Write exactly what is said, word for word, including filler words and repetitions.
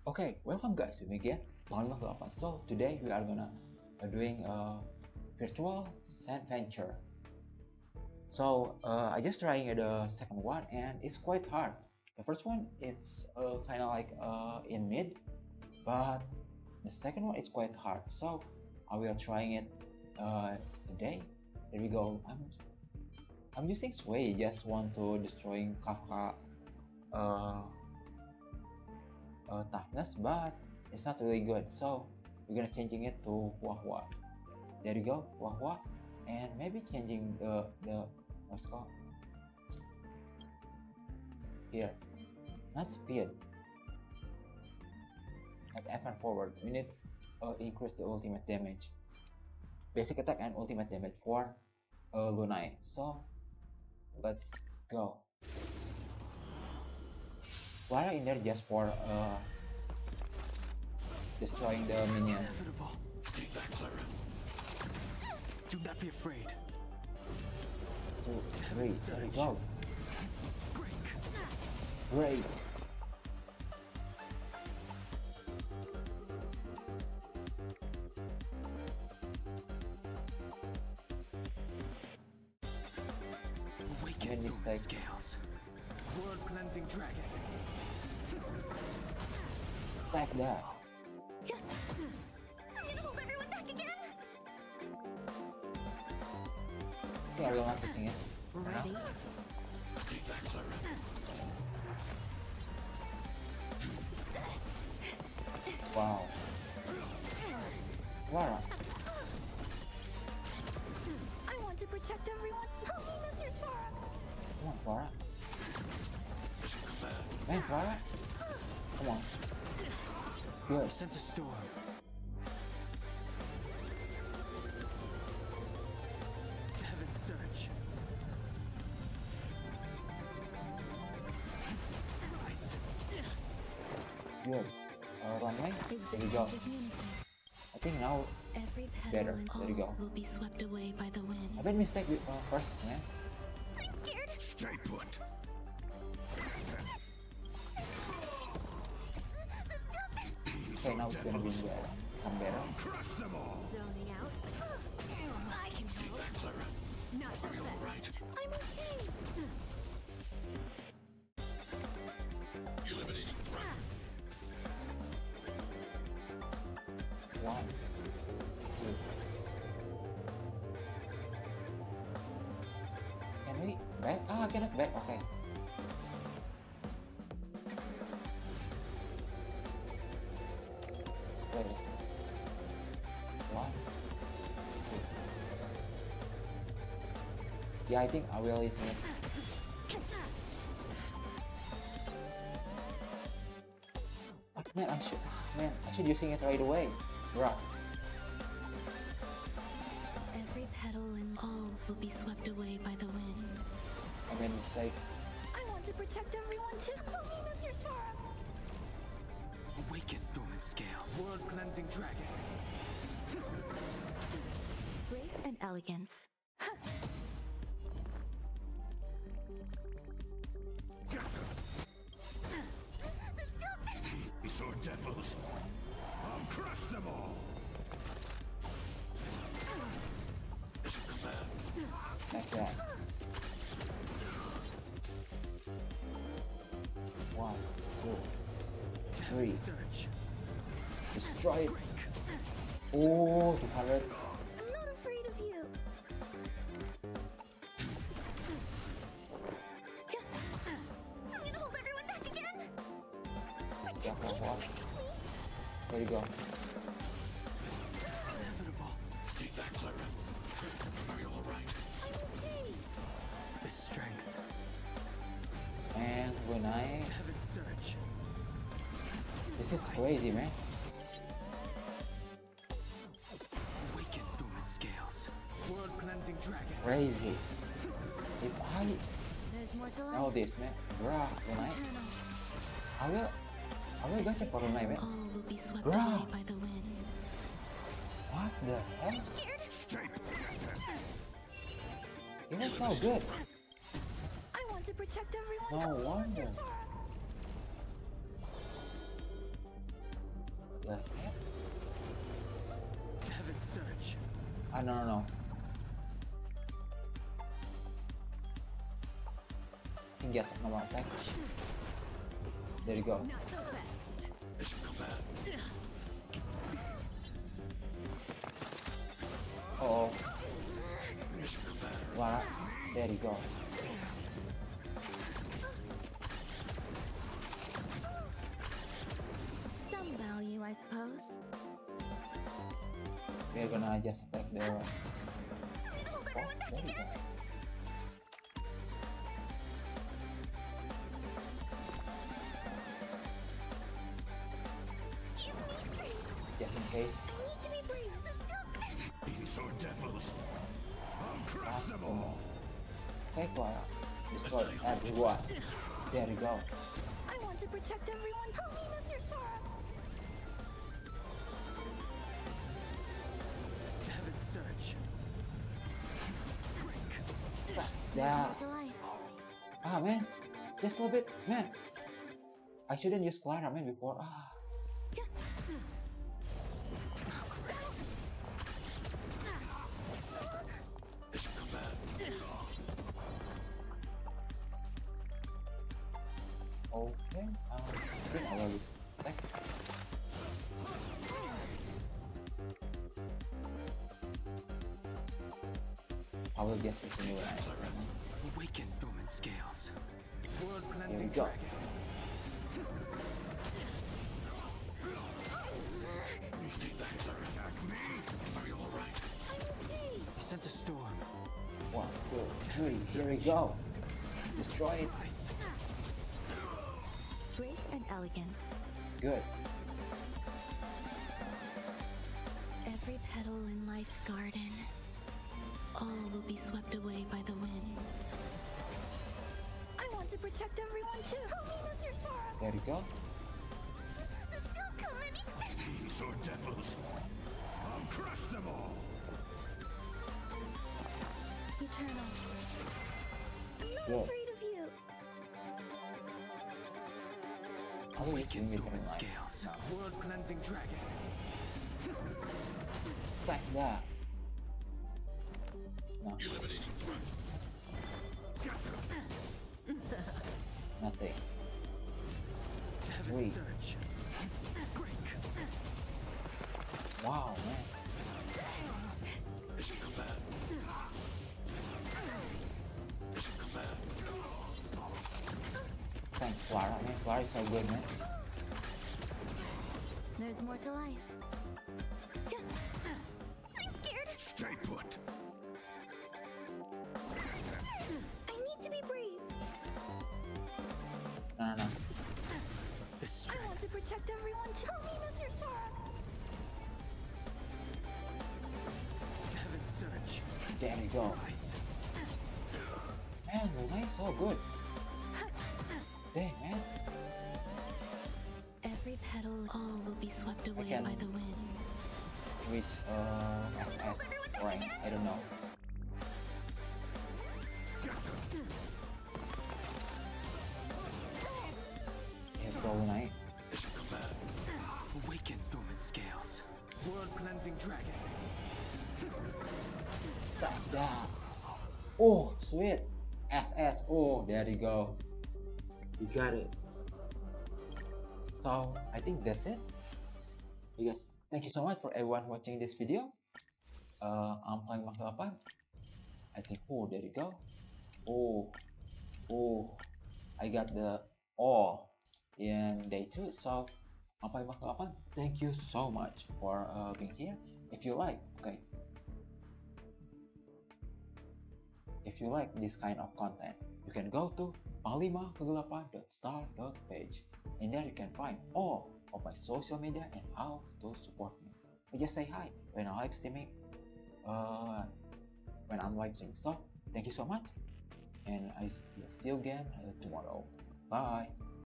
Okay, welcome guys to me again, Bang lima delapan. So today we are gonna uh, doing a virtual sand venture. So uh, I just trying the second one and it's quite hard. The first one it's uh, kind of like uh, in mid, but the second one is quite hard. So I will trying it uh, today. There we go. I'm I'm using Sway. Just want to destroying Kafka uh, uh, toughness, but it's not really good. So we're gonna changing it to Hua Hua. There you go, Hua Hua, and maybe changing the the what's called here, not speed, not advance forward. We need uh, increase the ultimate damage, basic attack and ultimate damage for uh, Lunai. So let's go. Clara in there just for uh, destroying the minion. Inevitable. Stay back, Clara. Do not be afraid. Two, three, there we go. Break. Great. Awaken Many mistakes. scales. World cleansing dragon. Like that. I'm gonna hold everyone back again. Okay, I will not using it. Ready? Stay back, Clara. Wow. Clara. I want to protect everyone. Help me, Mister Sora. Come on, Clara. Mission command. Man, Clara. Come on. Good. Sense a storm. Heaven surge. Nice. Good. Uh, runway. There you go. I think now Every it's petal better. and There you all go. will be swept away by the wind. I made mistake with uh, first, man. I'm scared. Stay put. Okay, now it's gonna be better. Come better. Crush them all. Zoning out. I can help. Back, Clara. Not so Are you all right? fast. I'm okay. Eliminating front. One, two. Can we back? Ah, I cannot back. Okay. Wait. One, two. Yeah, I think I will use it. Ah, man, I should, man, I should using it right away, bruh. Every petal and all will be swept away by the wind. I made mistakes. I want to protect everyone too. Help me, Mister Sora. Awaken dormant scale. World cleansing dragon. Grace and elegance. These are devils. I'll crush them all. Mission command. Like that. One, two, three. Surge. Destroy it. Break. Oh, two hundred. I'm not afraid of you. I'm gonna hold everyone back again. Yeah, Protect Hua me. Hua. Protect me. There you go. Inevitable. Stay back, Clara. Are you all right? I'm okay. The strength. And when I, Heaven surge. this is crazy, man. Awaken dormant scales. World cleansing dragon. Crazy. If I There's more to know life. this, man, bruh, when I, I will, I will gotcha for Lunai, man. All will be swept Bruh. away by the wind. What the hell? Scared? It was so good. I want to protect everyone. No Help me, wonder. Mister Sora. the heck? Heaven's Surge. Ah, no, no, no. I think yes, normal attack. There you go. Not so fast. Mission command. Uh oh. Mission command. Lara. There you go. Some value, I suppose. We're gonna just attack the boss. There you go. Give me strength. Just in case. I need to be brave. These are devils. I'll crush them Oh. all. Okay, Clara. Destroy everyone. There you go. I want to protect everyone. Help me, Mister Sora. Heaven's Surge. Break. Yeah. To life. Ah, man. Just a little bit. Man. I shouldn't use Clara, man, before. Ah. Mission command. Okay. Um, I think I will use attack. I will get this new line. Awaken dormant scales. World Here we cleansing go. dragon. Stay back, Clara. Attack me. Are you all right? He sent a storm. One, two, three. Here we go. Destroy it. Ice. Grace and elegance. Good. Every petal in life's garden. All will be swept away by the wind. I want to protect everyone too. Help me, Mister Sora. There you go. Don't come any. These are devils. I'll crush them all. Eternal. I'm not Whoa. afraid of you. I will use Awaken Invitation dormant Line. scales. World cleansing dragon. Back there. No. Eliminating threat. Nothing. Heaven's Three. Surge. Break. Wow, man. Mission command. Mission command. Thanks, Clara. Man, Clara is so good, man. There's more to life. I'm scared. Stay put. I need to be brave. No, no, no. The I strength. want to protect everyone too. Help me, Mister Sora. Heaven's Surge. There you go. Ice. Man, Lunai's so good. Dang, man. Every petal, all will be swept away can- by the wind. Which, uh, S S rank? I don't know. Here we go, Lunai. Mission command. Awaken dormant scales. World cleansing dragon. Back down. Oh, sweet. S S. Oh, there you go. You got it. So, I think that's it. You guys, thank you so much for everyone watching this video. Uh, I'm playing Mark eight. I think, oh, there you go. Oh, oh, I got the all in day two. So, I'm playing Mark eight. Thank you so much for uh, being here. If you like, okay. If you like this kind of content, you can go to panglima kegelapan dot star dot page. In there you can find all of my social media and how to support me. I just say hi when I'm live streaming, uh, when I'm live streaming. So thank you so much, and I will see you again uh, tomorrow. Bye.